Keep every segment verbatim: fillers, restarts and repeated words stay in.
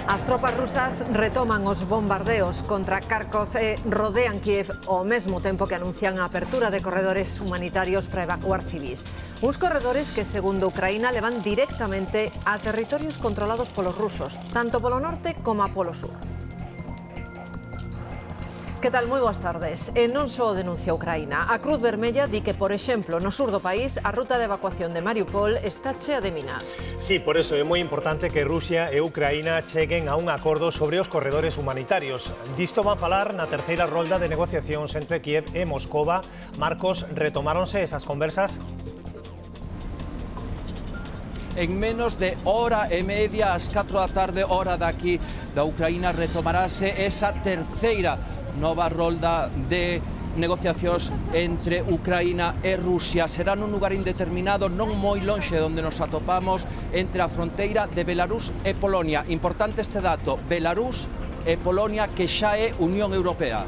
As tropas rusas retoman os bombardeos contra Kharkov e rodean Kiev ao mesmo tempo que anuncian a apertura de corredores humanitarios para evacuar civis. Uns corredores que, segundo Ucraína, levan directamente a territorios controlados polos rusos, tanto polo norte como polo sur. Que tal? Moi boas tardes. E non só denuncia Ucraína. A Cruz Vermella di que, por exemplo, no sur do país, a ruta de evacuación de Mariupol está chea de minas. Sí, por eso é moi importante que Rusia e Ucraína cheguen a un acordo sobre os corredores humanitarios. Disto van falar na terceira rolda de negociacións entre Kiev e Moscova. Marcos, retomáronse esas conversas? En menos de hora e media, ás catro da tarde, hora daqui da Ucraína, retomarase esa terceira nova rolda de negociacións entre Ucraína e Rusia. Será nun lugar indeterminado, non moi lonxe de onde nos atopamos, entre a fronteira de Belarús e Polonia. Importante este dato: Belarús e Polonia, que xa é Unión Europea.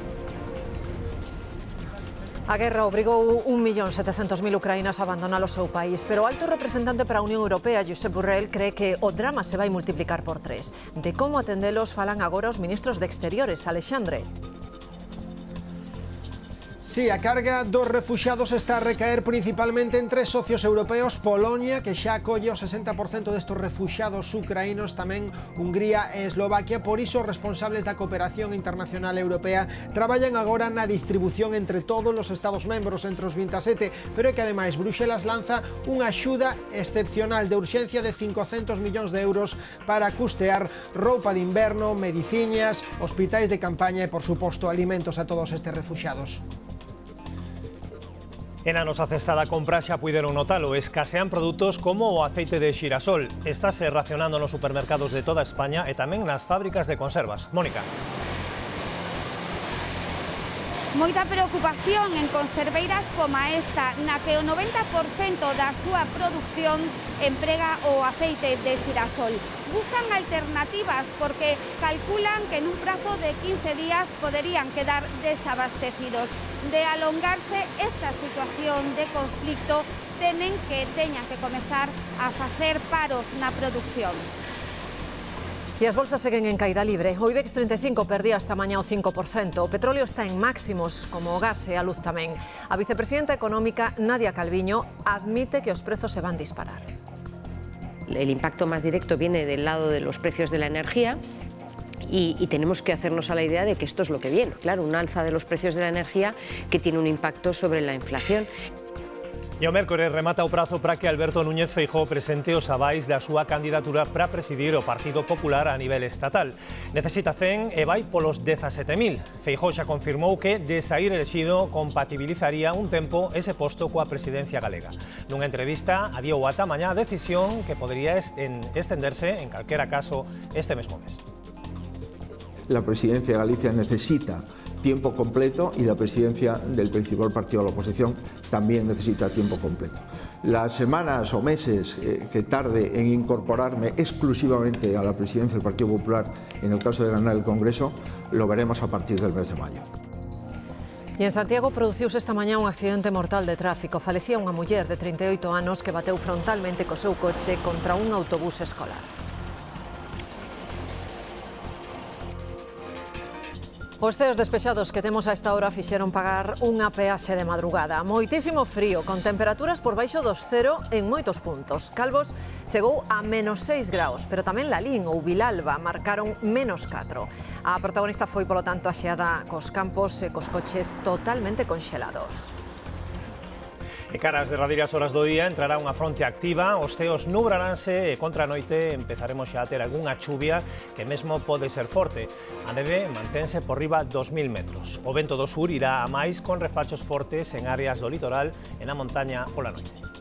A guerra obrigou un millón setecentos mil ucraínas a abandonar o seu país, pero o alto representante para a Unión Europea, Josep Borrell, cree que o drama se vai multiplicar por tres. De como atendelos falan agora os ministros de Exteriores. Alexandre. Sí, a carga dos refuxiados está a recaer principalmente en tres socios europeos: Polonia, que xa acolle o sesenta por cento destos refuxiados ucraínos, tamén Hungría e Eslovaquia. Por iso, os responsables da cooperación internacional europea traballan agora na distribución entre todos os estados membros, entre os vinte e sete, pero é que ademais Bruxelas lanza unha axuda excepcional de urxencia de cincocentos millóns de euros para custear roupa de inverno, mediciñas, hospitais de campaña e, por suposto, alimentos a todos estes refuxiados. E na nosa cesta da compra xa puideron notalo, escasean produtos como o aceite de xirasol. Estáse racionando nos supermercados de toda España e tamén nas fábricas de conservas. Mónica. Moita preocupación en conserveiras como esta, na que o noventa por cento da súa produción emprega o aceite de xirasol. Buscan alternativas porque calculan que nun prazo de quince días poderían quedar desabastecidos. De alongarse esta situación de conflicto, temen que teñan que comezar a facer paros na produción. E as bolsas seguen en caída libre. O IBEX treinta e cinco perdía esta mañá o cinco por cento. O petróleo está en máximos, como o gas e a luz tamén. A vicepresidenta económica, Nadia Calviño, admite que os prezos se van disparar. El impacto más directo viene del lado de los precios de la energía. Y, y tenemos que hacernos a la idea de que esto es lo que viene. Claro, un alza de los precios de la energía que tiene un impacto sobre la inflación. E o mércores remata o prazo para que Alberto Núñez Feijóo presente os avais da súa candidatura para presidir o Partido Popular a nivel estatal. Necesita cen e vai polos dezasete mil. Feijóo xa confirmou que, de saír elexido, compatibilizaría un tempo ese posto coa presidencia galega. Nunha entrevista, adiou ata mañá a decisión que podría estenderse, en calquera caso, este mesmo mes. La presidencia de Galicia necesita tiempo completo y la presidencia del principal partido de la oposición también necesita tiempo completo. Las semanas o meses eh, que tarde en incorporarme exclusivamente a la presidencia del Partido Popular, en el caso de ganar el Congreso, lo veremos a partir del mes de mayo. E en Santiago produciuse esta mañá un accidente mortal de tráfico. Falecía unha muller de trinta e oito anos que bateu frontalmente co seu coche contra un autobús escolar. Os ceos despexados que temos a esta hora fixeron pagar unha peaxe de madrugada. Moitísimo frío, con temperaturas por baixo dos cero en moitos puntos. Calvos chegou a menos seis graus, pero tamén Lalín ou Vilalba marcaron menos catro. A protagonista foi, polo tanto, a xeada cos campos e cos coches totalmente conxelados. E cara ás derradeiras horas do día entrará unha fronte activa, os ceos nubraranse e contra a noite empezaremos xa a ter algunha chuvia que mesmo pode ser forte. A neve mantense por riba dos mil metros. O vento do sur irá a máis con refachos fortes en áreas do litoral e na montaña pola noite.